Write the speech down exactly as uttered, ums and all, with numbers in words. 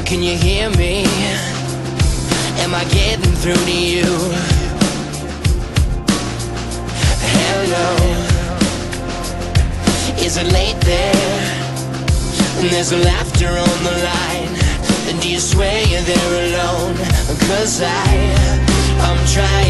Can you hear me? Am I getting through to you? Hello. Is it late there? And there's laughter on the line. And do you swear you're there alone? 'Cause I, I'm trying